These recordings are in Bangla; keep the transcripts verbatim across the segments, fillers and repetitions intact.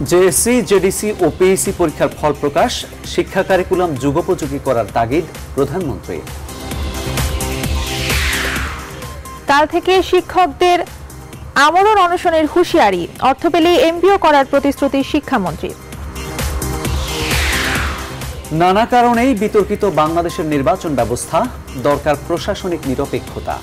জেএসসি, জেডিসি ও পিএসসি পরীক্ষার ফল প্রকাশ, শিক্ষা কারিকুলাম যুগোপযোগী করার তাগিদ প্রধানমন্ত্রী। কাল থেকে শিক্ষকদের আমরণ অনশনের হুঁশিয়ারি, অর্থ পেলে এমপিও করার প্রতিশ্রুতি শিক্ষামন্ত্রী। নানা কারণেই বিতর্কিত বাংলাদেশের নির্বাচন ব্যবস্থা, দরকার প্রশাসনিক নিরপেক্ষতা।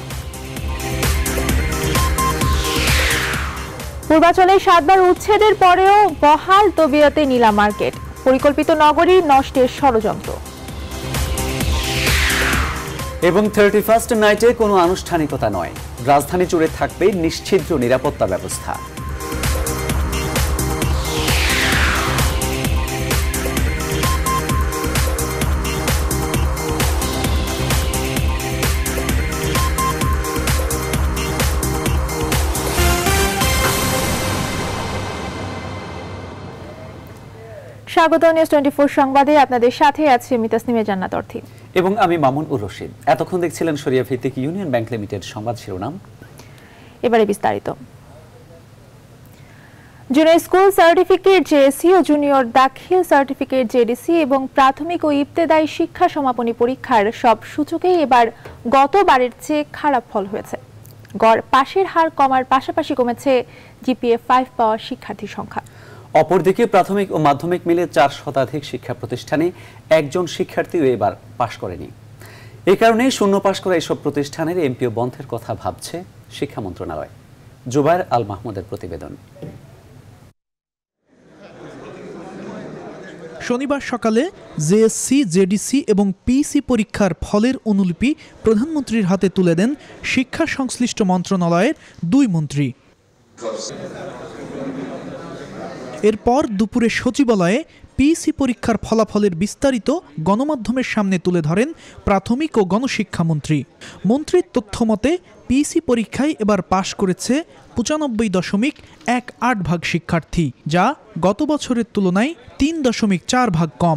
পূর্বাঞ্চলে সাতবার উচ্ছেদের পরেও বহাল তবিয়তে নীলা মার্কেট, পরিকল্পিত নগরী নষ্টের ষড়যন্ত্র। এবং থার্টি ফার্স্ট নাইটে কোনো আনুষ্ঠানিকতা নয়, রাজধানী জুড়ে থাকবে নিশ্ছিদ্র নিরাপত্তা ব্যবস্থা। স্বাগত নিউজ টোয়েন্টি ফোর সংবাদে, আপনাদের সাথে আছি আমি তাসনিমা জান্নাত অর্থী এবং আমি মামুন উর রশিদ। এতক্ষণ দেখছিলেন শরিয়া ভিত্তিক ইউনিয়ন ব্যাংক লিমিটেড সংবাদ শিরোনাম। এবারে বিস্তারিত। জুনিয়র স্কুল সার্টিফিকেট জেএসসি ও জুনিয়র দাখিল সার্টিফিকেট জেডিসি এবং প্রাথমিক ও ইবতেদায়ী শিক্ষা সমাপনী পরীক্ষার সব সূচকেই এবার গতবারের চেয়ে খারাপ ফল হয়েছে। গড় পাশের হার কমার পাশাপাশি কমেছে জিপিএ ফাইভ পাওয়া শিক্ষার্থীর সংখ্যা। অপরদিকে প্রাথমিক ও মাধ্যমিক মিলে চার শতাধিক শিক্ষা প্রতিষ্ঠানে একজন শিক্ষার্থীও এবার পাশ করেনি। এই কারণে শূন্য পাশ করা এসব প্রতিষ্ঠানের এমপিও বন্ধের কথা ভাবছে শিক্ষা মন্ত্রণালয়। জুবায়ের আল মাহমুদের প্রতিবেদন। শনিবার সকালে জেএসসি, জেডিসি এবং পিইসি পরীক্ষার ফলের অনুলিপি প্রধানমন্ত্রীর হাতে তুলে দেন শিক্ষা সংশ্লিষ্ট মন্ত্রণালয়ের দুই মন্ত্রী। এরপর দুপুরে সচিবালয়ে পিইসি পরীক্ষার ফলাফলের বিস্তারিত গণমাধ্যমের সামনে তুলে ধরেন প্রাথমিক ও গণশিক্ষামন্ত্রী। মন্ত্রীর তথ্যমতে পিইসি পরীক্ষায় এবার পাশ করেছে পঁচানব্বই দশমিক এক আট ভাগ শিক্ষার্থী, যা গত বছরের তুলনায় তিন দশমিক চার ভাগ কম।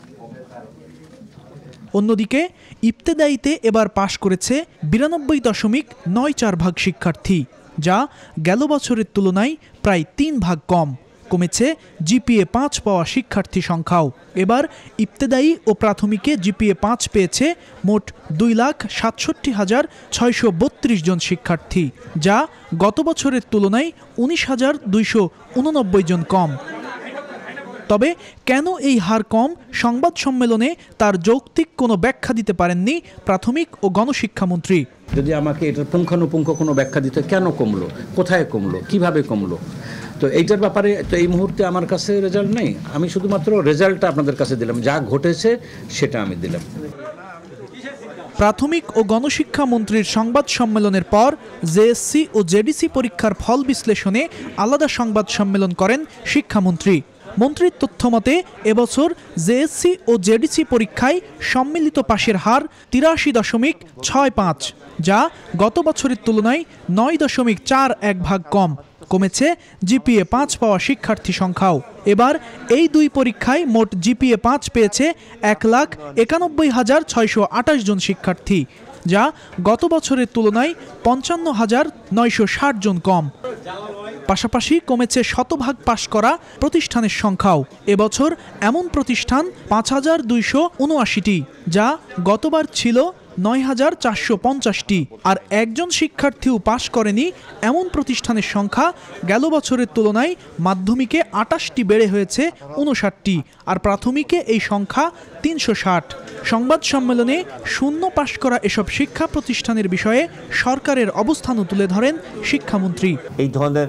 অন্যদিকে ইবতেদায়ীতে এবার পাশ করেছে বিরানব্বই দশমিক নয় চার ভাগ শিক্ষার্থী, যা গেল বছরের তুলনায় প্রায় তিন ভাগ কম। কমেছে জিপিএ পাঁচ পাওয়া শিক্ষার্থী সংখ্যাও। এবার ইবতেদায়ী ও প্রাথমিকে জিপিএ পাঁচ পেয়েছে মোট দুই লাখ সাতষট্টি হাজার ছয়শো বত্রিশ জন শিক্ষার্থী, যা গত বছরের তুলনায় উনিশ হাজার দুইশো উননব্বই জন কম। তবে কেন এই হার কম, সংবাদ সম্মেলনে তার যৌক্তিক কোনো ব্যাখ্যা দিতে পারেননি প্রাথমিক ও গণশিক্ষামন্ত্রী। যদি আমাকে এটার পুঙ্খানুপুঙ্খ কোনো ব্যাখ্যা দিতে, কেন কমলো, কোথায় কমলো, কিভাবে কমলো, তো এইটার ব্যাপারে তো এই মুহূর্তে আমার কাছে রেজাল্ট নেই। আমি শুধুমাত্র রেজাল্টটা আপনাদের কাছে দিলাম, যা ঘটেছে সেটা আমি দিলাম। প্রাথমিক ও গণশিক্ষা মন্ত্রীর সংবাদ সম্মেলনের পর জেএসসি ও জেডিসি পরীক্ষার ফল বিশ্লেষণে আলাদা সংবাদ সম্মেলন করেন শিক্ষামন্ত্রী। মন্ত্রীর তথ্যমতে এবছর জেএসসি ও জেডিসি পরীক্ষায় সম্মিলিত পাশের হার তিরাশি দশমিক ছয় পাঁচ, যা গত বছরের তুলনায় নয় দশমিক চার এক ভাগ কম। কমেছে জিপিএ পাঁচ পাওয়া শিক্ষার্থী সংখ্যাও। এবার এই দুই পরীক্ষায় মোট জিপিএ পাঁচ পেয়েছে এক লাখ একানব্বই হাজার ছয়শো আঠাশ জন শিক্ষার্থী, যা গত বছরের তুলনায় পঞ্চান্ন হাজার নয়শো ষাট জন কম। পাশাপাশি কমেছে শতভাগ পাশ করা প্রতিষ্ঠানের সংখ্যাও। এবছর এমন প্রতিষ্ঠান পাঁচ হাজার দুইশো উনআশিটি, যা গতবার ছিল নয় হাজার চারশো পঞ্চাশটি। আর একজন শিক্ষার্থীও পাশ করেনি এমন প্রতিষ্ঠানের সংখ্যা গেল বছরের তুলনায় মাধ্যমিকে আটাশটি বেড়ে হয়েছে উনষাটটি, আর প্রাথমিকে এই সংখ্যা তিনশো ষাট। সংবাদ সম্মেলনে শূন্য পাশ করা এসব শিক্ষা প্রতিষ্ঠানের বিষয়ে সরকারের অবস্থানও তুলে ধরেন শিক্ষামন্ত্রী। এই ধরনের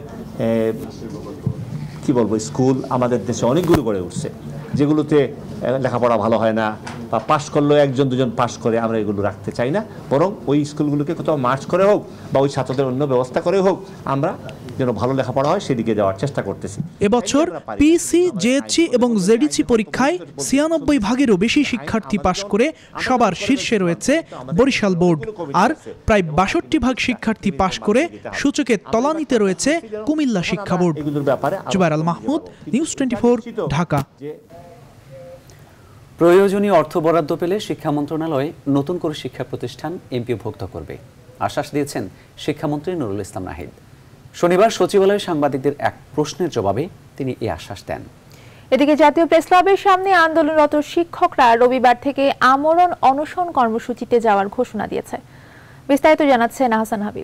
কি বলবো স্কুল আমাদের দেশে অনেকগুলো গড়ে উঠছে, যেগুলোতে লেখাপড়া ভালো হয় না বা পাশ করলেও একজন দুজন পাশ করে, আমরা এগুলো রাখতে চাই না। বরং ওই স্কুলগুলোকে কোথাও মার্চ করে হোক বা ওই ছাত্রদের অন্য ব্যবস্থা করে হোক, আমরা যেন ভালো লেখাপড়া হয় সেদিকে যাওয়ার চেষ্টা করতেছি। এবছর পিইসি, জেএসসি এবং জেডিসি পরীক্ষায় ছিয়ানব্বই ভাগেরও বেশি শিক্ষার্থী পাশ করে সবার শীর্ষে রয়েছে বরিশাল বোর্ড, আর প্রায় বাষট্টি ভাগ শিক্ষার্থী পাশ করে সূচকের তলানিতে রয়েছে কুমিল্লা শিক্ষা board. Zubayer Al Mahmud, news twenty four, Dhaka. প্রয়োজনীয় অর্থ বরাদ্দ পেলে শিক্ষা মন্ত্রণালয় নতুন করে শিক্ষা প্রতিষ্ঠান এমপিওভুক্ত করবে, আশ্বাস দিয়েছেন শিক্ষামন্ত্রী নুরুল ইসলাম নাহিদ। শনিবার সচিবালয়ে সাংবাদিকদের এক প্রশ্নের জবাবে তিনি এই আশ্বাস দেন। এদিকে জাতীয় প্রেস ক্লাবের সামনে আন্দোলনরত শিক্ষকরা রবিবার থেকে আমরণ অনশন কর্মসূচিতে যাওয়ার ঘোষণা দিয়েছে। বিস্তারিত জানাচ্ছেন আহসান হাবিব।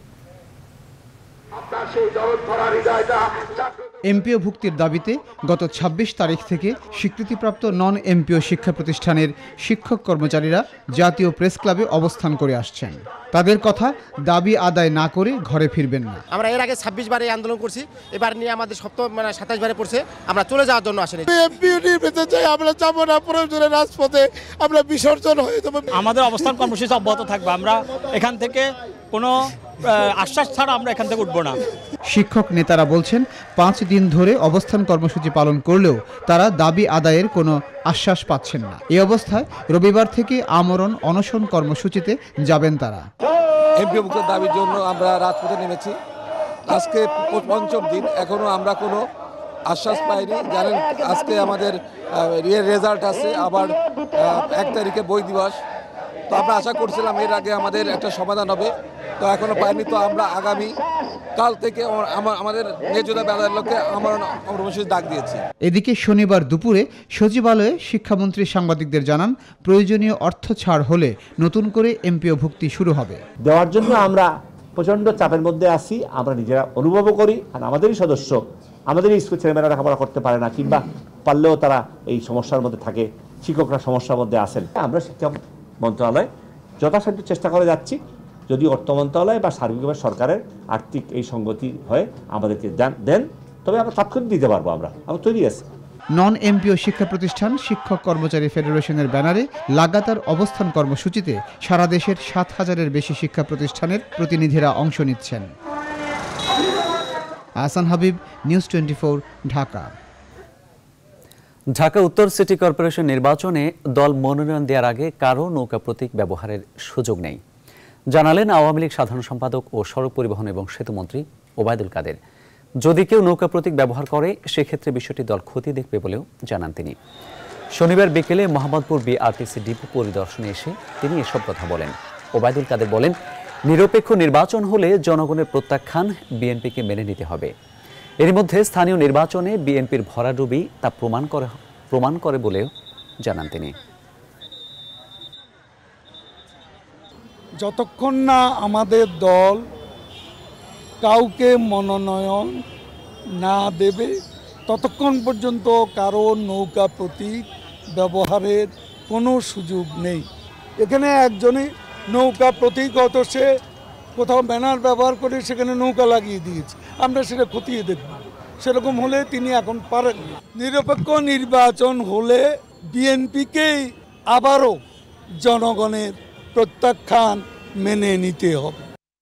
এমপিও ভুক্তির দাবিতে গত ছাব্বিশ তারিখ থেকে স্বীকৃতিপ্রাপ্ত নন এমপিও শিক্ষা প্রতিষ্ঠানের শিক্ষক কর্মচারীরা জাতীয় প্রেস ক্লাবে অবস্থান করে আসছেন। তাদের কথা, দাবি আদায় না করে ঘরে ফিরবেন না। আমরা এর আগে ছাব্বিশ বারে আন্দোলন করছি, এবার নিয়ে আমাদের সপ্তম মানে সাতাশ বারে পড়ছে, আমরা চলে যাওয়ার জন্য আসেনি। এমপিও নির্বাচন চাই, আমরা যাবো না, প্রয়োজনে রাজপথে আমরা বিসর্জন হয়ে যাবো। আমাদের অবস্থান কর্মসূচি অব্যাহত থাকবে। আমরা এখান থেকে কোনো আশ্বাস ছাড়া আমরা এখান থেকে উঠবো না। শিক্ষক নেতারা বলছেন, পাঁচ দিন ধরে অবস্থান কর্মসূচি পালন করলেও তারা দাবি আদায়ের কোনো আশ্বাস পাচ্ছেন না। এই অবস্থায় রবিবার থেকে আমরণ অনশন কর্মসূচিতে যাবেন তারা। এমপিও মুক্তের দাবির জন্য আমরা রাজপথে নেমেছি। আজকে পঞ্চম দিন, এখনো আমরা কোনো আশ্বাস পাইনি। জানেন, আজকে আমাদের রেজাল্ট আছে, আবার এক তারিখে বই দিবস। তো আমরা আশা করছিলাম এর আগে আমাদের একটা সমাধান হবে, তো এখনো পাইনি। তো আমরা আগামী কাল থেকে আমাদের ন্যায্য দাবি আদায়ের লক্ষ্যে আমরণ কর্মসূচি ডাক দিয়েছি। এদিকে শনিবার দুপুরে সচিবালয়ে শিক্ষামন্ত্রী সাংবাদিকদের জানান, প্রয়োজনীয় অর্থ ছাড় হলে নতুন করে এমপিও ভুক্তি শুরু হবে। দেওয়ার জন্য আমরা প্রচণ্ড চাপের মধ্যে আছি, আমরা নিজেরা অনুভবও করি। আর আমাদেরই সদস্য, আমাদেরই স্কুল ছেলেমেয়েরা লেখাপড়া করতে পারে না, কিংবা পারলেও তারা এই সমস্যার মধ্যে থাকে, শিক্ষকরা সমস্যার মধ্যে আসেন। আমরা শিক্ষা মন্ত্রণালয় যথাসাধ্য চেষ্টা করে যাচ্ছি। যদি অর্থ মন্ত্রণালয় বা সার্বিকভাবে সরকারের আর্থিক এই সঙ্গতি হয় আমাদেরকে দেন, তবে আমরা তাৎক্ষণিক দিতে পারবো। আমরা আমরা তৈরি আছি। নন এমপিও শিক্ষা প্রতিষ্ঠান শিক্ষক কর্মচারী ফেডারেশনের ব্যানারে লাগাতার অবস্থান কর্মসূচিতে সারা দেশের সাত হাজারের বেশি শিক্ষা প্রতিষ্ঠানের প্রতিনিধিরা অংশ নিচ্ছেন। Ahsan Habib, news twenty four, Dhaka. Dhaka উত্তর সিটি কর্পোরেশন নির্বাচনে দল মনোনয়ন দেওয়ার আগে কারো নৌকা প্রতীক ব্যবহারের সুযোগ নেই, জানালেন আওয়ামী লীগ সাধারণ সম্পাদক ও সড়ক পরিবহন এবং সেতুমন্ত্রী ওবায়দুল কাদের। যদি কেউ নৌকা প্রতীক ব্যবহার করে সেক্ষেত্রে বিষয়টি দল খতিয়ে দেখবে বলেও জানান তিনি। শনিবার বিকেলে মোহাম্মদপুর বিআরটিসি ডিপো পরিদর্শনে এসে তিনি এসব কথা বলেন। ওবায়দুল কাদের বলেন, নিরপেক্ষ নির্বাচন হলে জনগণের প্রত্যাখ্যান বিএনপিকে মেনে নিতে হবে। এর মধ্যে স্থানীয় নির্বাচনে বিএনপির ভরাডুবি তা প্রমাণ করে প্রমাণ করে বলেও জানান তিনি। যতক্ষণ না আমাদের দল কাউকে মনোনয়ন না দেবে ততক্ষণ পর্যন্ত কারো নৌকা প্রতীক ব্যবহারের কোনো সুযোগ নেই। এখানে একজনে নৌকা প্রতীক অত সে কোথাও ব্যানার ব্যবহার করে সেখানে নৌকা লাগিয়ে দিয়েছে, আমরা সেটা খতিয়ে দেখব। সেরকম হলে তিনি এখন পারেন। নিরপেক্ষ নির্বাচন হলে বিএনপিকেই আবারও জনগণের প্রত্যাখ্যান মেনে নিতে হবে।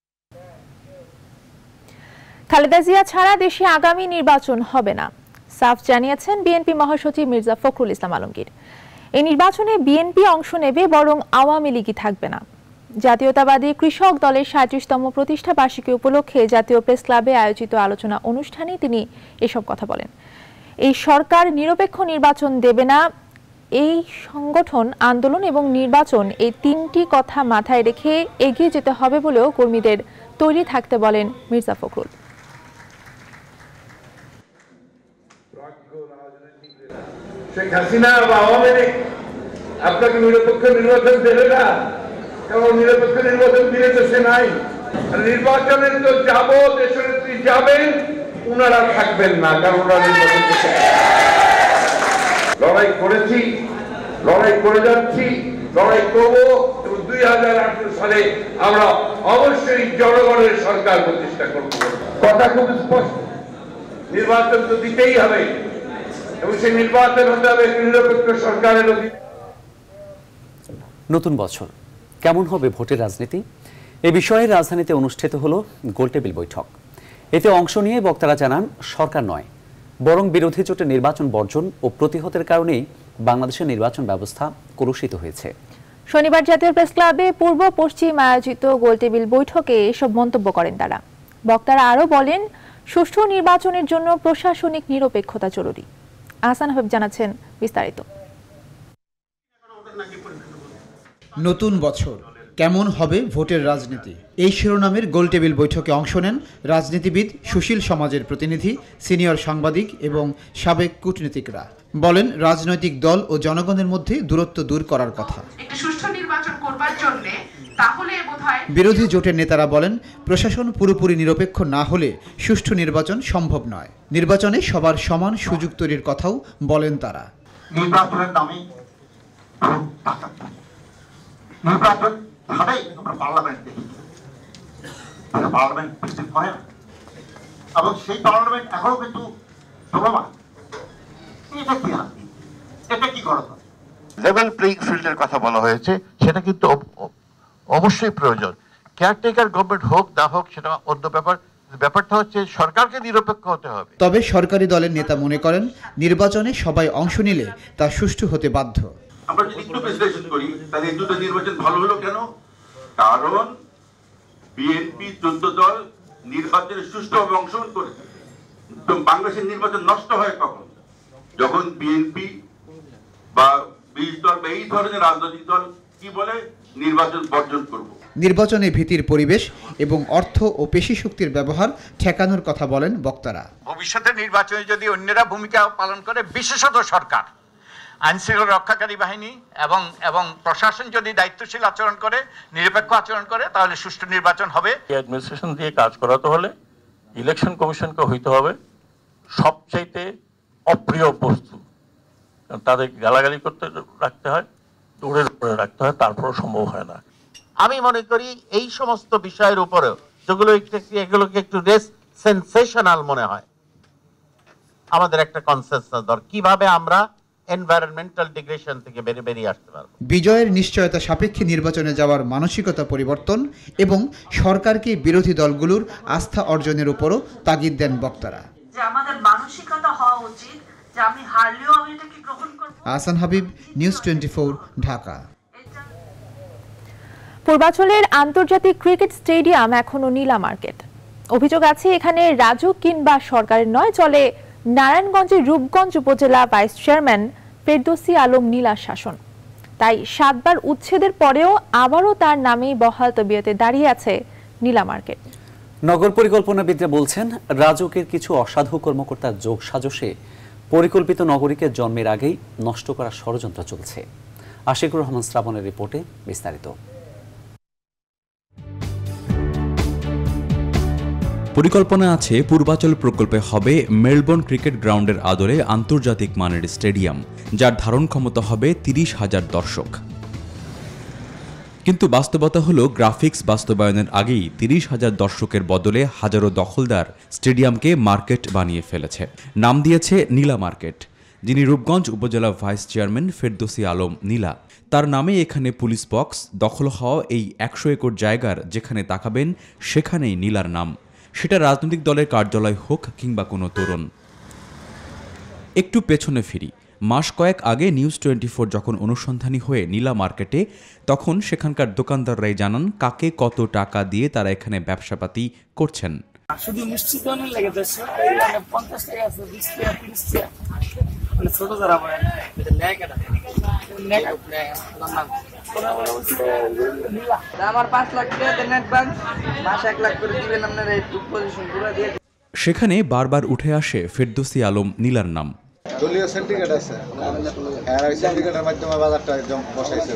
খালেদা জিয়া ছাড়া দেশে আগামী নির্বাচন হবে না, সাফ জানিয়েছেন বিএনপি মহাসচিব মির্জা ফখরুল ইসলাম আলমগীর। এই নির্বাচনে বিএনপি অংশ নেবে, বরং আওয়ামী লীগই থাকবে না। জাতীয়তাবাদী কৃষক দলের সাঁইত্রিশতম প্রতিষ্ঠা বার্ষিকী উপলক্ষে জাতীয় প্রেস ক্লাবে আয়োজিত আলোচনা অনুষ্ঠানে তিনি এসব কথা বলেন। এই সরকার নিরপেক্ষ নির্বাচন দেবে না। এই সংগঠন, আন্দোলন এবং নির্বাচন, এই তিনটি কথা মাথায় রেখে এগিয়ে যেতে হবে বলেও কর্মীদের তৈরি থাকতে বলেন মির্জা ফখরুল। শেখ হাসিনা বা আওয়ামী লীগ আপনাকে নিরপেক্ষ নির্বাচন দেবে না, কারণ নিরপেক্ষ নির্বাচন দিলে তো সে নাই। নির্বাচনে তো যাব, দেশনেত্রী যাবেন, উনারা থাকবেন না, কারণ ওনারা নির্বাচন করতে লড়াই করেছি, লড়াই করে যাচ্ছি, লড়াই করবো এবং দুই হাজার আঠারো সালে আমরা অবশ্যই জনগণের সরকার প্রতিষ্ঠা করব। কথা খুব স্পষ্ট, নির্বাচন তো দিতেই হবে এবং সেই নির্বাচন হতে হবে নিরপেক্ষ সরকারের অধীনে। নতুন বছর কেমন হবে ভোটের রাজনীতি, এ বিষয়ে রাজধানীতে অনুষ্ঠিত হলো গোলটেবিল বৈঠক। এতে অংশ নিয়ে বক্তারা জানান, সরকার নয় বরং বিরোধী জোটের নির্বাচন বর্জন ও প্রতিহতের কারণেই বাংলাদেশের নির্বাচন ব্যবস্থা কলুষিত হয়েছে। শনিবার জাতীয় প্রেস ক্লাবে পূর্ব পশ্চিম আয়োজিত গোলটেবিল বৈঠকে এসব মন্তব্য করেন তারা। বক্তারা আরও বলেন, সুষ্ঠু নির্বাচনের জন্য প্রশাসনিক নিরপেক্ষতা জরুরি। আহসান হাবিব জানাচ্ছেন বিস্তারিত। নতুন বছর কেমন হবে ভোটের রাজনীতি, এই শিরোনামের গোলটেবিল বৈঠকে অংশ নেন রাজনীতিবিদ, সুশীল সমাজের প্রতিনিধি, সিনিয়র সাংবাদিক এবং সাবেক কূটনীতিকরা। বলেন রাজনৈতিক দল ও জনগণের মধ্যে দূরত্ব দূর করার কথা। বিরোধী জোটের নেতারা বলেন প্রশাসন পুরোপুরি নিরপেক্ষ না হলে সুষ্ঠু নির্বাচন সম্ভব নয়। নির্বাচনে সবার সমান সুযোগ তৈরির কথাও বলেন তারা। নির্বাচনের নামে নির্বাচন ভাবেই আমরা পার্লামেন্ট দেখি, পার্লামেন্ট হয় না এবং সেই পার্লামেন্ট এখনো কিন্তু চলমান। এটা কি এটা কি করা লেভেল প্লেইং ফিল্ডের কথা বলা হয়েছে, সেটা কিন্তু অবশ্যই প্রয়োজন। কেয়ারটেকার গভর্নমেন্ট হোক না হোক সেটা অন্য ব্যাপার, ব্যাপারটা হচ্ছে সরকারকে নিরপেক্ষ হতে হবে। তবে সরকারি দলের নেতা মনে করেন নির্বাচনে সবাই অংশ নিলে তা সুষ্ঠু হতে বাধ্য। আমরা যদি একটু বিশ্লেষণ করি তাহলে এই দুটো নির্বাচন ভালো হলো কেন? কারণ বিএনপি চোদ্দ দল নির্বাচনে সুষ্ঠুভাবে অংশগ্রহণ করেছে। বাংলাদেশের নির্বাচন নষ্ট হয় কখন? যখন বিএনপি বা বিশ দল বা এই ধরনের রাজনৈতিক দল কি বলে নির্বাচন বর্জন করব। নির্বাচনে ভীতির পরিবেশ এবং অর্থ ও পেশি শক্তির ব্যবহার ঠেকানোর কথা বলেন বক্তারা। ভবিষ্যতে নির্বাচনে যদি অন্যরা ভূমিকা পালন করে, বিশেষত সরকার, আইনশৃঙ্খলা রক্ষাকারী বাহিনী এবং এবং প্রশাসন যদি দায়িত্বশীল আচরণ করে, নিরপেক্ষ আচরণ করে, তাহলে সুষ্ঠু নির্বাচন হবে। অ্যাডমিনিস্ট্রেশন দিয়ে কাজ করাতে হলে ইলেকশন কমিশনকে হইতে হবে সবচাইতে অপ্রিয় বস্তু। তাদের গালাগালি করতে রাখতে হয়, দূরের উপরে রাখতে হয়, তারপরও সম্ভব হয় না। আমি মনে করি এই সমস্ত বিষয়ের উপরেও যেগুলো এগুলোকে একটু সেনসেশনাল মনে হয়, আমাদের একটা কনসেনসাস দরকার কিভাবে আমরা এনভায়রনমেন্টাল ডিগ্রেডেশন থেকে বেরিয়ে বেরিয়ে আসতে পারব। বিজয়ের নিশ্চয়তা সাপেক্ষে নির্বাচনে যাওয়ার মানসিকতা পরিবর্তন এবং সরকারকে বিরোধী দলগুলোর আস্থা অর্জনের উপরও তাগিদ দেন বক্তারা। যে আমাদের মানসিকতা হওয়া উচিত যে আমি হারলেও আমি এটাকে গ্রহণ করব। Ahsan Habib, news twenty four, Dhaka. পূর্বাঞ্চলের আন্তর্জাতিক ক্রিকেট স্টেডিয়াম এখনো নীলা মার্কেট। অভিযোগ আছে এখানে রাজুক কিংবা সরকারের নয়, চলে নারায়ণগঞ্জের রূপগঞ্জ উপজেলা ভাইস চেয়ারম্যান ফেরদৌসী আলম নীলার শাসন। তাই সাতবার উচ্ছেদের পরেও আবারও তার নামেই বহাল তবিয়তে দাঁড়িয়ে আছে নীলা মার্কেট। নগর পরিকল্পনাবিদরা বলছেন রাজুকের কিছু অসাধু কর্মকর্তার যোগ সাজশে পরিকল্পিত নগরীকে জন্মের আগেই নষ্ট করার ষড়যন্ত্র চলছে। আশিকুর রহমান শ্রাবণের রিপোর্টে বিস্তারিত। পরিকল্পনা আছে পূর্বাচল প্রকল্পে হবে মেলবোর্ন ক্রিকেট গ্রাউন্ডের আদলে আন্তর্জাতিক মানের স্টেডিয়াম, যার ধারণ ক্ষমতা হবে তিরিশ হাজার দর্শক। কিন্তু বাস্তবতা হলো গ্রাফিক্স বাস্তবায়নের আগেই তিরিশ হাজার দর্শকের বদলে হাজারো দখলদার স্টেডিয়ামকে মার্কেট বানিয়ে ফেলেছে। নাম দিয়েছে নীলা মার্কেট। যিনি রূপগঞ্জ উপজেলা ভাইস চেয়ারম্যান ফেরদৌসী আলম নীলা, তার নামে এখানে পুলিশ বক্স, দখল হওয়া এই একশো একর জায়গার যেখানে তাকাবেন সেখানেই নীলার নাম। সেটা রাজনৈতিক দলের কার্যালয় হোক কিংবা কোনো তরুণ। একটু পেছনে ফিরি, মাস কয়েক আগে নিউজ টোয়েন্টি ফোর যখন অনুসন্ধানী হয়ে নীলা মার্কেটে, তখন সেখানকার দোকানদাররাই জানান কাকে কত টাকা দিয়ে তারা এখানে ব্যবসাপাতি করছেন। শুধু মিষ্টি দোকানের লেগে যাচ্ছে পঞ্চাশ টাকা আছে, বিশ টাকা, তিরিশ টাকা, মানে ছোট যারা বলে আমার পাঁচ লাখ টাকা দেন অ্যাডভান্স, মাস এক লাখ করে দিবেন আপনারা এই পজিশন পুরো দিয়ে। সেখানে বারবার উঠে আসে ফেরদৌসী আলম নীলার নাম। দলীয় সিন্ডিকেট আছে, আর ওই সিন্ডিকেটের মাধ্যমে বাজারটা একদম বসাইছে।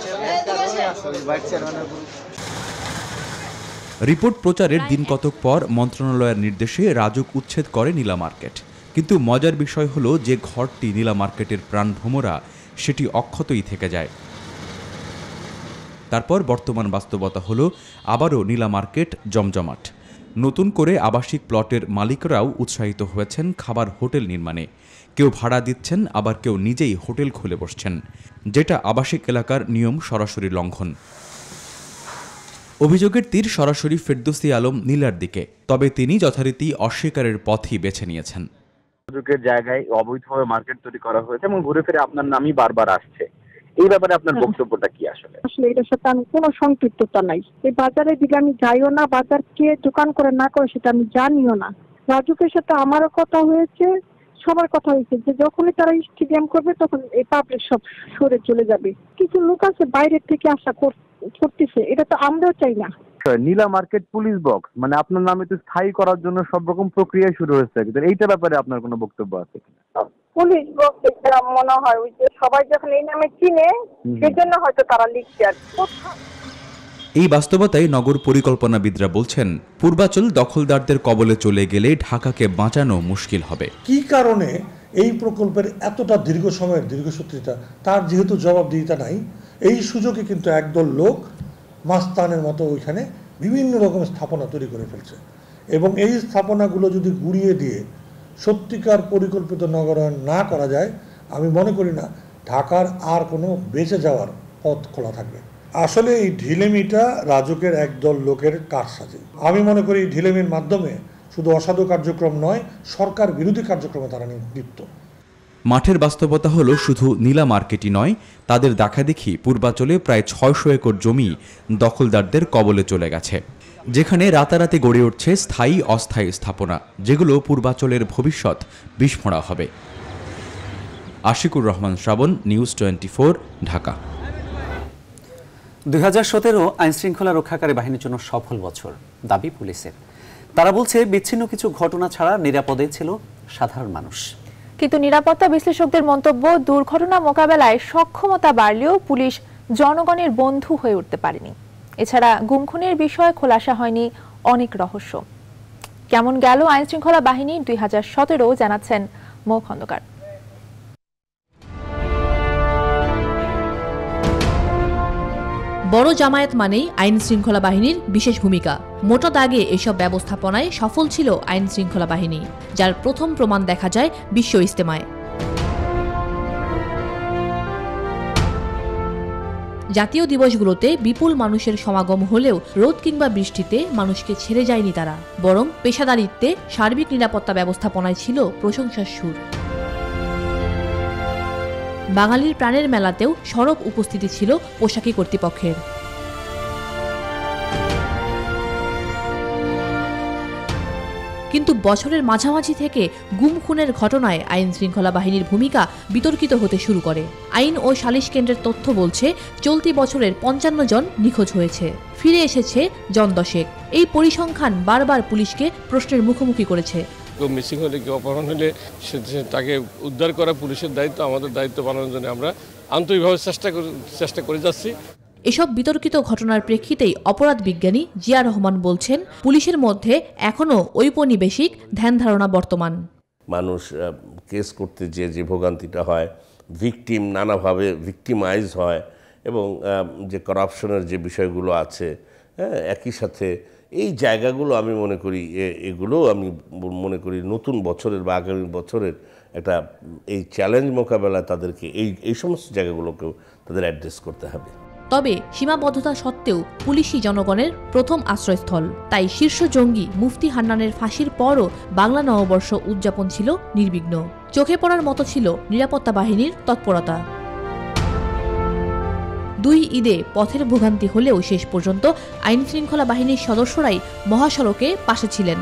রিপোর্ট প্রচারের দিন কতক পর মন্ত্রণালয়ের নির্দেশে রাজুক উচ্ছেদ করে নীলা মার্কেট। কিন্তু মজার বিষয় হলো যে ঘরটি নীলা মার্কেটের প্রাণভ্রমরা, সেটি অক্ষতই থেকে যায়। তারপর বর্তমান বাস্তবতা হলো আবারও নীলা মার্কেট জমজমাট। নতুন করে আবাসিক প্লটের মালিকরাও উৎসাহিত হয়েছেন খাবার হোটেল নির্মাণে। কেউ ভাড়া দিচ্ছেন, আবার কেউ নিজেই হোটেল খুলে বসছেন, যেটা আবাসিক এলাকার নিয়ম সরাসরি লঙ্ঘন। অভিযোগের তীর সরাসরি ফেরদৌসী আলম নীলার দিকে, তবে তিনি যথারীতি অস্বীকারের পথই বেছে নিয়েছেন। রাজুকের জায়গায় অবৈধভাবে মার্কেট তৈরি করা হয়েছে এবং ঘুরে ফিরে আপনার নামই বারবার আসছে, এই ব্যাপারে আপনার বক্তব্যটা কি? আসলে আসলে এটার সাথে আমি কোনো সম্পৃক্ততা নাই। এই বাজারের দিকে আমি যাইও না, বাজার কে দোকান করে না করে সেটা আমি জানিও না। রাজুকের সাথে আমারও কথা হয়েছে, সবার কথা হয়েছে যে যখনই তারা স্টেডিয়াম করবে তখন এই পাবলিক সব সরে চলে যাবে। কিছু লোক আছে বাইরের থেকে আশা করতেছে, এটা তো আমরাও চাই না। নীলা মার্কেট পুলিশ বক্স মানে আপনার নামে তো স্থায়ী করার জন্য সব রকম প্রক্রিয়া শুরু হয়েছে, কিন্তু এইটা ব্যাপারে আপনার কোনো বক্তব্য আছে কিনা? পুলিশ বক্স এটা মনে হয় ওই যে সবাই যখন এই নামে চিনে সেজন্য হয়তো তারা লিখছে আর এই বাস্তবতায় নগর পরিকল্পনাবিদরা বলছেন পূর্বাচল দখলদারদের কবলে চলে গেলে ঢাকাকে বাঁচানো মুশকিল হবে। কি কারণে এই প্রকল্পের এতটা দীর্ঘ সময়ের দীর্ঘসূত্রিতা, তার যেহেতু জবাবদিহিতা নাই, এই সুযোগে কিন্তু একদল লোক মাস্তানের মতো ওইখানে বিভিন্ন রকম স্থাপনা তৈরি করে ফেলছে এবং এই স্থাপনাগুলো যদি গুড়িয়ে দিয়ে সত্যিকার পরিকল্পিত নগরায়ণ না করা যায়, আমি মনে করি না ঢাকার আর কোনো বেঁচে যাওয়ার পথ খোলা থাকবে। আসলে এই ঢিলেমিটা রাজুকের একদল লোকের কারসাজি। আমি মনে করি ঢিলেমির মাধ্যমে শুধু অসাধু কার্যক্রম নয়, সরকার বিরোধী কার্যক্রমে তারা লিপ্ত। মাঠের বাস্তবতা হলো শুধু নীলা মার্কেটই নয়, তাদের দেখাদেখি পূর্বাচলে প্রায় ছয়শো একর জমি দখলদারদের কবলে চলে গেছে, যেখানে রাতারাতি গড়ে উঠছে স্থায়ী অস্থায়ী স্থাপনা, যেগুলো পূর্বাচলের ভবিষ্যৎ বিস্ফোরা হবে। Ashikur Rahman Srabon, news twenty four, Dhaka. দুই হাজার সতেরো আইনশৃঙ্খলা রক্ষাকারী বাহিনীর জন্য সফল বছর দাবি পুলিশের। তারা বলছে বিচ্ছিন্ন কিছু ঘটনা ছাড়া নিরাপদে ছিল সাধারণ মানুষ। কিন্তু নিরাপত্তা বিশ্লেষকদের মন্তব্য, দুর্ঘটনা মোকাবেলায় সক্ষমতা বাড়লেও পুলিশ জনগণের বন্ধু হয়ে উঠতে পারেনি। এছাড়া গুমখুনের বিষয়ে খোলাসা হয়নি অনেক রহস্য। কেমন গেল আইনশৃঙ্খলা বাহিনী দুই হাজার সতেরো জানাচ্ছেন মৌ খন্দকার। বড় জামায়াত মানেই আইন শৃঙ্খলা বাহিনীর বিশেষ ভূমিকা। মোটা দাগে এসব ব্যবস্থাপনায় সফল ছিল আইন শৃঙ্খলা বাহিনী, যার প্রথম প্রমাণ দেখা যায় বিশ্ব ইজতেমায়। জাতীয় দিবসগুলোতে বিপুল মানুষের সমাগম হলেও রোদ কিংবা বৃষ্টিতে মানুষকে ছেড়ে যায়নি তারা, বরং পেশাদারিত্বে সার্বিক নিরাপত্তা ব্যবস্থাপনায় ছিল প্রশংসার সুর। বাঙালির প্রাণের মেলাতেও সরব উপস্থিতি ছিল পোশাকি কর্তৃপক্ষের। কিন্তু বছরের মাঝামাঝি থেকে গুম খুনের ঘটনায় আইন শৃঙ্খলা বাহিনীর ভূমিকা বিতর্কিত হতে শুরু করে। আইন ও সালিশ কেন্দ্রের তথ্য বলছে চলতি বছরের পঞ্চান্ন জন নিখোঁজ হয়েছে, ফিরে এসেছে জন দশেক। এই পরিসংখ্যান বারবার পুলিশকে প্রশ্নের মুখোমুখি করেছে। কেউ মিসিং হলে, কেউ অপহরণ হলে তাকে উদ্ধার করা পুলিশের দায়িত্ব, আমাদের দায়িত্ব পালনের জন্য আমরা আন্তরিকভাবে চেষ্টা চেষ্টা করে যাচ্ছি। এসব বিতর্কিত ঘটনার প্রেক্ষিতেই অপরাধ বিজ্ঞানী জিয়া রহমান বলছেন, পুলিশের মধ্যে এখনও ঔপনিবেশিক ধ্যান ধারণা বর্তমান। মানুষ কেস করতে যে যে ভোগান্তিটা হয়, ভিকটিম নানাভাবে ভিকটিমাইজ হয় এবং যে করাপশনের যে বিষয়গুলো আছে, হ্যাঁ, একই সাথে এই জায়গাগুলো আমি মনে করি এগুলো আমি মনে করি নতুন বছরের বা আগামী বছরের একটা এই চ্যালেঞ্জ মোকাবেলায় তাদেরকে এই এই সমস্ত জায়গাগুলোকেও তাদের অ্যাড্রেস করতে হবে। তবে সীমাবদ্ধতা সত্ত্বেও পুলিশই জনগণের প্রথম আশ্রয়স্থল। তাই শীর্ষ জঙ্গি মুফতি হান্নানের ফাঁসির পরও বাংলা নববর্ষ উদযাপন ছিল নির্বিঘ্ন। চোখে পড়ার মতো ছিল নিরাপত্তা বাহিনীর তৎপরতা। দুই ঈদে পথের ভোগান্তি হলেও শেষ পর্যন্ত আইন শৃঙ্খলা বাহিনীর সদস্যরাই মহাসড়কে পাশে ছিলেন।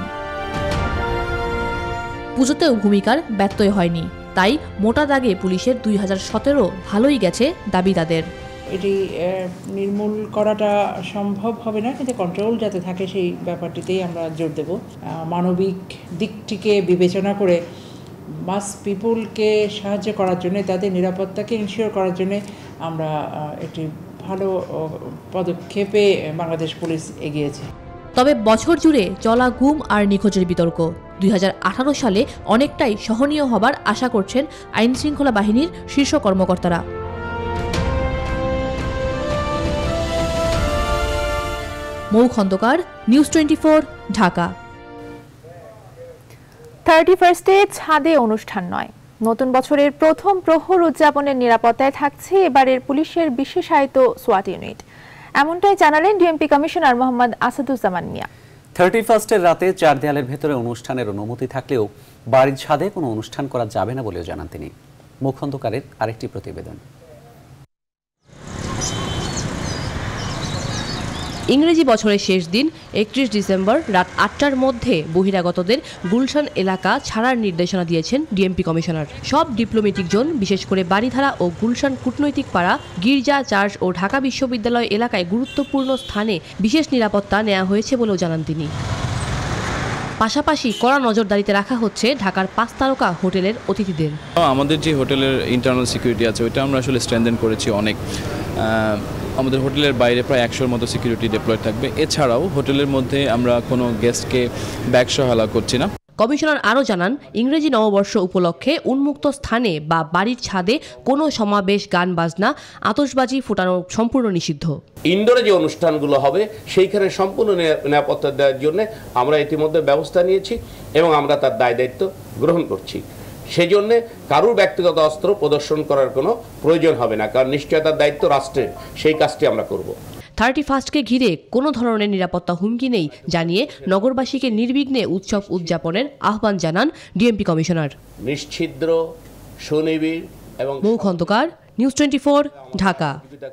পুজোতেও ভূমিকার ব্যত্যয় হয়নি। তাই মোটা দাগে পুলিশের দুই হাজার সতেরো ভালোই গেছে দাবি তাদের। এটি নির্মূল করাটা সম্ভব হবে না, কিন্তু কন্ট্রোল যাতে থাকে সেই ব্যাপারটিতেই আমরা জোর দেব। মানবিক দিকটিকে বিবেচনা করে মাস পিপুলকে সাহায্য করার জন্য, তাদের নিরাপত্তাকে ইনশিওর করার জন্য আমরা একটি ভালো পদক্ষেপে বাংলাদেশ পুলিশ এগিয়েছে। তবে বছর জুড়ে চলা গুম আর নিখোঁজের বিতর্ক দুই হাজার আঠারো সালে অনেকটাই সহনীয় হবার আশা করছেন আইন শৃঙ্খলা বাহিনীর শীর্ষ কর্মকর্তারা। Mou Khondokar, news twenty four, Dhaka. Thirty ফার্স্টে ছাদে অনুষ্ঠান নয়, নতুন বছরের প্রথম প্রহর উদযাপনের নিরাপত্তায় থাকছে এবারের পুলিশের বিশেষায়িত সোয়াট ইউনিট। এমনটাই জানালেন DMP commissioner Mohammad Asaduzzaman Mia. Thirty ফার্স্টের রাতে চার দেয়ালের ভেতরে অনুষ্ঠানের অনুমতি থাকলেও বাড়ির ছাদে কোনো অনুষ্ঠান করা যাবে না বলেও জানান তিনি। মৌ খন্দকারের আরেকটি প্রতিবেদন। ইংরেজি বছরের শেষ দিন একত্রিশ ডিসেম্বর রাত আটটার মধ্যে বহিরাগতদের গুলশান এলাকা ছাড়ার নির্দেশনা দিয়েছেন ডিএমপি কমিশনার। সব ডিপ্লোম্যাটিক জোন, বিশেষ করে বাড়িধারা ও গুলশান কূটনৈতিক পাড়া, গির্জা, চার্চ ও ঢাকা বিশ্ববিদ্যালয় এলাকায় গুরুত্বপূর্ণ স্থানে বিশেষ নিরাপত্তা নেওয়া হয়েছে বলেও জানান তিনি। পাশাপাশি কড়া নজরদারিতে রাখা হচ্ছে ঢাকার পাঁচ তারকা হোটেলের অতিথিদের। আমাদের যে হোটেলের ইন্টারনাল সিকিউরিটি আছে ওইটা আমরা আসলে স্ট্রেনথেন করেছি অনেক। আমাদের হোটেলের বাইরে প্রায় একশোর মতো সিকিউরিটি ডিপ্লয় থাকবে। এছাড়াও হোটেলের মধ্যে আমরা কোনো গেস্টকে ব্যাগ সহ অ্যালাউ করছি না। কমিশনার আরও জানান, ইংরেজি নববর্ষ উপলক্ষে উন্মুক্ত স্থানে বা বাড়ির ছাদে কোনো সমাবেশ, গান বাজনা, আতশবাজি ফোটানো সম্পূর্ণ নিষিদ্ধ। ইনডোরে যে অনুষ্ঠানগুলো হবে সেইখানে সম্পূর্ণ নিরাপত্তা দেওয়ার জন্য আমরা ইতিমধ্যে ব্যবস্থা নিয়েছি এবং আমরা তার দায় দায়িত্ব গ্রহণ করছি। সেই জন্যে কারুর ব্যক্তিগত অস্ত্র প্রদর্শন করার কোনো প্রয়োজন হবে না, কারণ নিশ্চয়তার দায়িত্ব রাষ্ট্রের, সেই কাজটি আমরা করব। থার্টি ফার্স্টকে ঘিরে কোনো ধরনের নিরাপত্তা হুমকি নেই জানিয়ে নগরবাসীকে নির্বিঘ্নে উৎসব উদযাপনের আহ্বান জানান ডিএমপি কমিশনার। নিশ্ছিদ্র, সুনিবিড় এবং Mou Khondokar, news twenty four, Dhaka.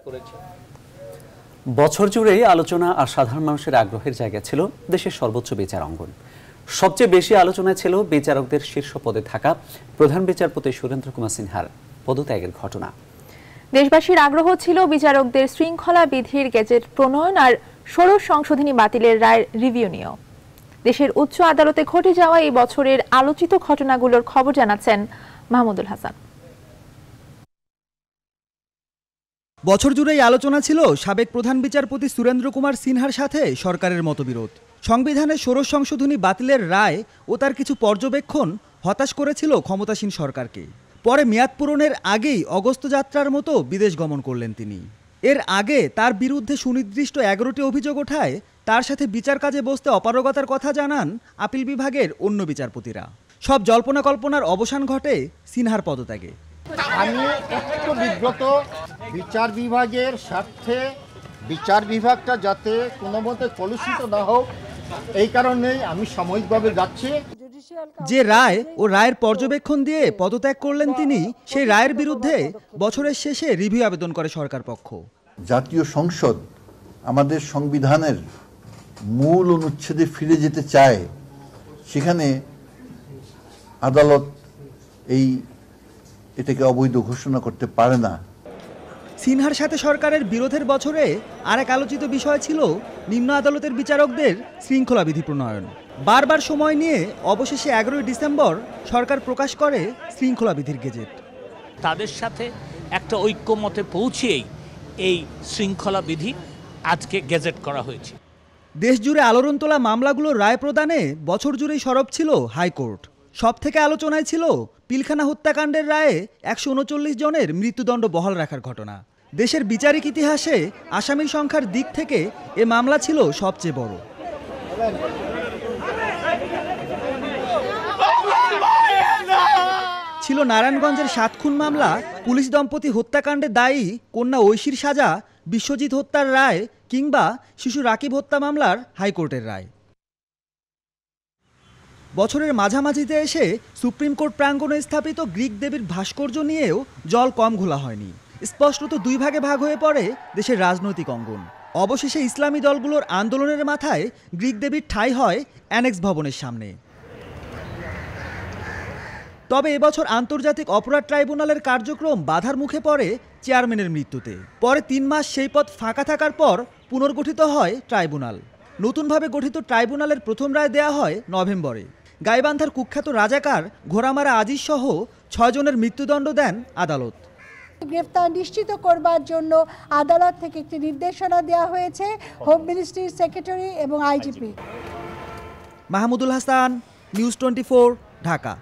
বছর জুড়েই আলোচনা আর সাধারণ মানুষের আগ্রহের জায়গা ছিল দেশের সর্বোচ্চ বিচার অঙ্গন। সবচেয়ে বেশি আলোচনায় ছিল বিচারকদের শীর্ষ পদে থাকা প্রধান বিচারপতি সুরেন্দ্র কুমার সিনহার পদত্যাগের ঘটনা। দেশবাসীর আগ্রহ ছিল বিচারকদের শৃঙ্খলা বিধির গেজেট প্রণয়ন আর ষোড়শ সংশোধনী বাতিলের রায়ের রিভিউ নিয়েও। দেশের উচ্চ আদালতে ঘটে যাওয়া এই বছরের আলোচিত ঘটনাগুলোর খবর জানাচ্ছেন মাহমুদুল হাসান। বছর জুড়েই আলোচনা ছিল সাবেক প্রধান বিচারপতি সুরেন্দ্র কুমার সিনহার সাথে সরকারের মতবিরোধ। সংবিধানের ষোড়শ সংশোধনী বাতিলের রায় ও তার কিছু পর্যবেক্ষণ হতাশ করেছিল ক্ষমতাসীন সরকারকে। পরে মেয়াদ পূরণের আগেই অগস্ত যাত্রার মতো বিদেশ গমন করলেন তিনি। এর আগে তার বিরুদ্ধে সুনির্দিষ্ট এগারোটি অভিযোগ ওঠায় তার সাথে বিচার কাজে বসতে অপারগতার কথা জানান আপিল বিভাগের অন্য বিচারপতিরা। সব জল্পনা কল্পনার অবসান ঘটে সিনহার পদত্যাগে। আমি একটু বিব্রত, বিচার বিভাগের স্বার্থে বিচার বিভাগটা যাতে কোনো মতে কলুষিত না হোক, এই কারণেই আমি সাময়িকভাবে যাচ্ছি। যে রায় ও রায়ের পর্যবেক্ষণ দিয়ে পদত্যাগ করলেন তিনি, সেই রায়ের বিরুদ্ধে বছরের শেষে রিভিউ আবেদন করে সরকার পক্ষ। জাতীয় সংসদ আমাদের সংবিধানের মূল অনুচ্ছেদে ফিরে যেতে চায়, সেখানে আদালত এই এটাকে অবৈধ ঘোষণা করতে পারে না। সিনহার সাথে সরকারের বিরোধের বছরে আরেক আলোচিত বিষয় ছিল নিম্ন আদালতের বিচারকদের শৃঙ্খলা বিধি প্রণয়ন। বারবার সময় নিয়ে অবশেষে এগারোই ডিসেম্বর সরকার প্রকাশ করে শৃঙ্খলা বিধির গেজেট। তাদের সাথে একটা ঐক্যমতে পৌঁছেই এই শৃঙ্খলা বিধি আজকে গেজেট করা হয়েছে। দেশ জুড়ে আলোড়ন তোলা মামলাগুলোর রায় প্রদানে বছর জুড়েই সরব ছিল হাইকোর্ট। সব থেকে আলোচনায় ছিল পিলখানা হত্যাকাণ্ডের রায়ে একশো উনচল্লিশ জনের মৃত্যুদণ্ড বহাল রাখার ঘটনা। দেশের বিচারিক ইতিহাসে আসামির সংখ্যার দিক থেকে এ মামলা ছিল সবচেয়ে বড়। ছিল নারায়ণগঞ্জের সাত খুন মামলা, পুলিশ দম্পতি হত্যাকাণ্ডে দায়ী কন্যা ঐশীর সাজা, বিশ্বজিৎ হত্যার রায় কিংবা শিশু রাকিব হত্যা মামলার হাইকোর্টের রায়। বছরের মাঝামাঝিতে এসে সুপ্রিম কোর্ট প্রাঙ্গণে স্থাপিত গ্রিক দেবীর ভাস্কর্য নিয়েও জল কম ঘোলা হয়নি। স্পষ্টত দুই ভাগে ভাগ হয়ে পড়ে দেশের রাজনৈতিক অঙ্গন। অবশেষে ইসলামী দলগুলোর আন্দোলনের মাথায় গ্রিক দেবীর ঠাঁই হয় অ্যানেক্স ভবনের সামনে। তবে এবছর আন্তর্জাতিক অপরাধ ট্রাইব্যুনালের কার্যক্রম বাধার মুখে পড়ে চেয়ারম্যানের মৃত্যুতে। পরে তিন মাস সেই পদ ফাঁকা থাকার পর পুনর্গঠিত হয় ট্রাইব্যুনাল। নতুনভাবে গঠিত ট্রাইব্যুনালের প্রথম রায় দেয়া হয় নভেম্বরে। গাইবান্ধার কুখ্যাত রাজাকার ঘোড়ামারা আজিজ সহ ছয় জনের মৃত্যুদণ্ড দেন আদালত। গ্রেফতার নিশ্চিত করবার জন্য আদালত থেকে একটি নির্দেশনা দেওয়া হয়েছে হোম মিনিস্ট্রির সেক্রেটারি এবং IGP. Mahmudul Hasan, news twenty four, Dhaka.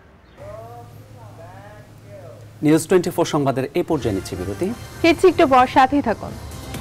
News twenty four সংবাদের এই পর্যায়ে নিচ্ছে বিরতি। ফিরছি একটু পর, সাথেই থাকুন।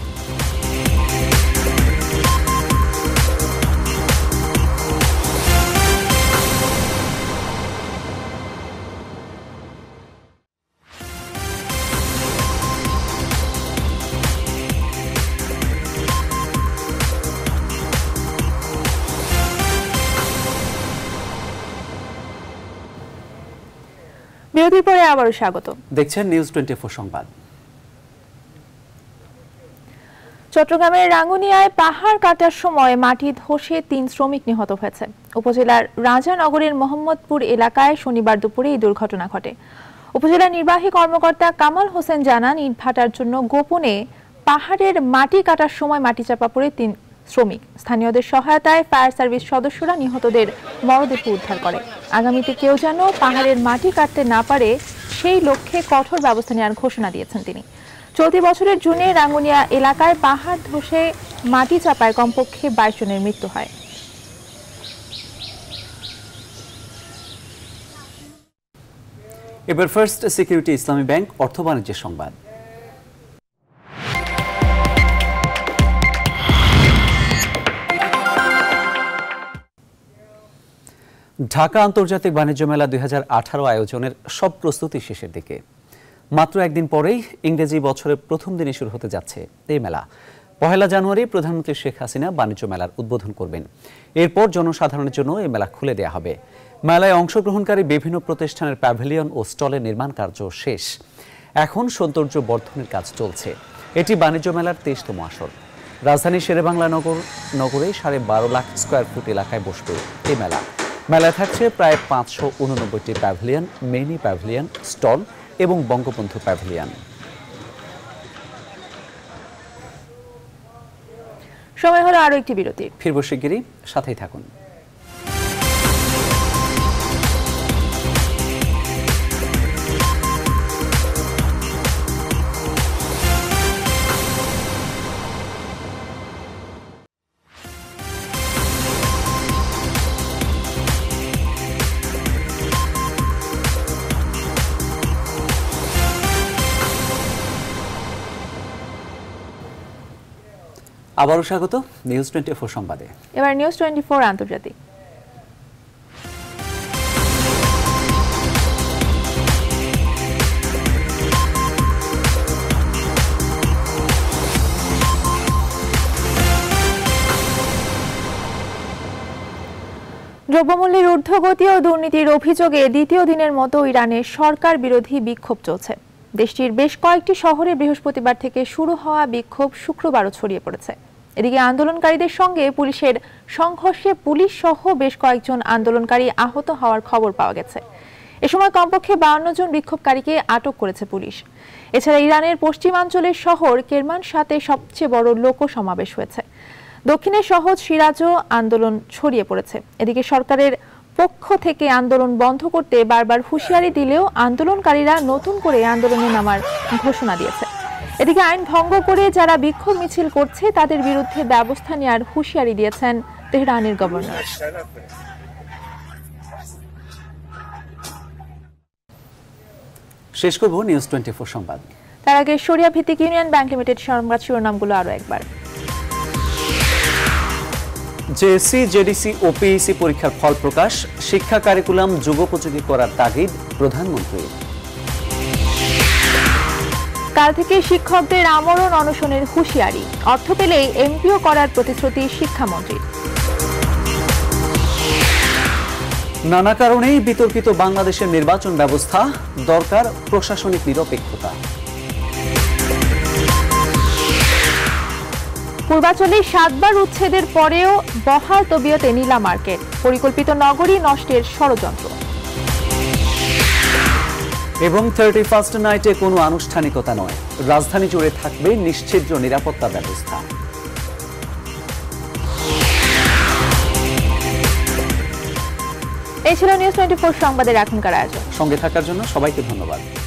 বিরতির পরে আবারও স্বাগত। দেখছেন নিউজ টোয়েন্টি ফোর সংবাদ। চট্টগ্রামের রাঙ্গুনিয়ায় পাহাড় কাটার সময় মাটি ধসে তিন শ্রমিক নিহত হয়েছে। উপজেলার রাজানগরের মোহাম্মদপুর এলাকায় শনিবার দুপুরে এই দুর্ঘটনা ঘটে। উপজেলা নির্বাহী কর্মকর্তা কামাল হোসেন জানান, ইটভাটার জন্য গোপনে পাহাড়ের মাটি কাটার সময় মাটি চাপা পড়ে তিন শ্রমিক। স্থানীয়দের সহায়তায় ফায়ার সার্ভিস সদস্যরা নিহতদের মরদেহ উদ্ধার করে। আগামীতে কেউ যেন পাহাড়ের মাটি কাটতে না পারে সেই লক্ষ্যে কঠোর ব্যবস্থা নেওয়ার ঘোষণা দিয়েছেন তিনি। চলতি বছরের জুনে রাঙ্গুনিয়া এলাকায় পাহাড় ধসে মাটি চাপায় কমপক্ষে বাইশ জনের মৃত্যু হয়। এবার ফার্স্ট সিকিউরিটি ইসলামী ব্যাংক অর্থ বাণিজ্যের সংবাদ। ঢাকা আন্তর্জাতিক বাণিজ্য মেলা দুই হাজার আঠারো আয়োজনের সব প্রস্তুতি শেষের দিকে। মাত্র একদিন পরেই ইংরেজি বছরের প্রথম দিনে শুরু হতে যাচ্ছে এই মেলা। পহেলা জানুয়ারি প্রধানমন্ত্রী শেখ হাসিনা বাণিজ্য মেলার উদ্বোধন করবেন। এরপর জনসাধারণের জন্য এই মেলা খুলে দেওয়া হবে। মেলায় অংশগ্রহণকারী বিভিন্ন প্রতিষ্ঠানের প্যাভিলিয়ন ও স্টলের নির্মাণ কার্য শেষ। এখন সৌন্দর্য বর্ধনের কাজ চলছে। এটি বাণিজ্য মেলার তেইশতম আসর। রাজধানী শেরেবাংলা নগর নগরে সাড়ে বারো লাখ স্কোয়ার ফুট এলাকায় বসবে এই মেলা। মেলায় থাকছে প্রায় পাঁচশো উননব্বইটি প্যাভিলিয়ন, মিনি প্যাভিলিয়ন, স্টল এবং বঙ্গবন্ধু প্যাভিলিয়ন। সময় হলো আরো একটি বিরতি। ফিরব শিগগিরই, সাথেই থাকুন। আবারও স্বাগত নিউজ টোয়েন্টি ফোর সংবাদে। এবার নিউজ টোয়েন্টি ফোর আন্তর্জাতিক। দ্রব্যমূল্যের ঊর্ধ্বগতি ও দুর্নীতির অভিযোগে দ্বিতীয় দিনের মতো ইরানে সরকার বিরোধী বিক্ষোভ চলছে। দেশটির বেশ কয়েকটি শহরে বৃহস্পতিবার থেকে শুরু হওয়া বিক্ষোভ শুক্রবারও ছড়িয়ে পড়েছে। এদিকে আন্দোলনকারীদের সঙ্গে পুলিশের সংঘর্ষে পুলিশ সহ বেশ কয়েকজন আন্দোলনকারী আহত হওয়ার খবর পাওয়া গেছে। এ সময় কমপক্ষে বাউন্ন জন বিক্ষোভকারীকে আটক করেছে পুলিশ। এছাড়া ইরানের পশ্চিমাঞ্চলের শহর কেরমানশাতে সবচেয়ে বড় লোক সমাবেশ হয়েছে। দক্ষিণের শহর সিরাজও আন্দোলন ছড়িয়ে পড়েছে। এদিকে সরকারের পক্ষ থেকে আন্দোলন বন্ধ করতে বারবার হুঁশিয়ারি দিলেও আন্দোলনকারীরা নতুন করে আন্দোলনে নামার ঘোষণা দিয়েছে। এদিকে আইন ভঙ্গ করে যারা বিক্ষোভ মিছিল করছে তাদের বিরুদ্ধে ব্যবস্থা নেওয়ার হুঁশিয়ারি দিয়েছেন তেহরানের গভর্নর। শেষ করব নিউজ টোয়েন্টি ফোর সংবাদ। তার আগে শরিয়া ভিত্তিক ইউনিয়ন ব্যাংক লিমিটেড সংবাদ শিরোনামগুলো আরো একবার। জেএসসি, জেডিসি ও পিইসি পরীক্ষার ফল প্রকাশ। শিক্ষা কারিকুলাম যুগোপযোগী করার তাগিদ প্রধানমন্ত্রী। কাল থেকে শিক্ষকদের আমরণ অনশনের হুঁশিয়ারি। অর্থ পেলেই এমপিও করার প্রতিশ্রুতি শিক্ষামন্ত্রীর। নানা কারণেই বিতর্কিত বাংলাদেশের নির্বাচন ব্যবস্থা, দরকার প্রশাসনিক নিরপেক্ষতা। পূর্বাঞ্চলে সাতবার উচ্ছেদের পরেও বহাল তবিয়তে নীলা মার্কেট, পরিকল্পিত নগরী নষ্টের ষড়যন্ত্র। এবং থার্টি ফার্স্ট নাইটে কোনো আনুষ্ঠানিকতা নয়, রাজধানী জুড়ে থাকবে নিশ্ছিদ্র নিরাপত্তা ব্যবস্থা। এই ছিল নিউজ টোয়েন্টি ফোর সংবাদের এখনকার আয়োজন। সঙ্গে থাকার জন্য সবাইকে ধন্যবাদ।